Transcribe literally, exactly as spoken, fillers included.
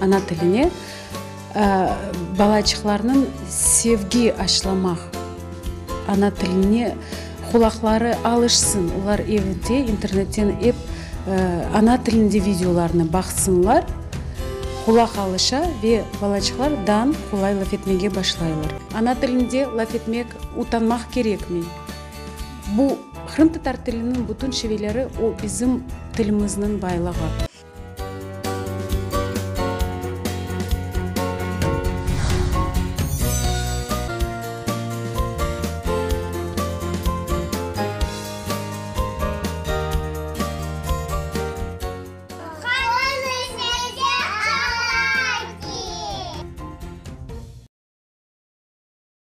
ана тилине балачыкларнын sevgi ашламак, ана тилине кулаклары алышсын, улар evde интернеттен эп ана тилинде видеоларны баксынлар, кулак алыша ве балачыклардан кулай лаф этмеге башлайлар. Ана тилинде лаф этмек утанмак керекми? Бу кырым татар тилинин бутун шевелери о биздин тилимиздин байлыгы.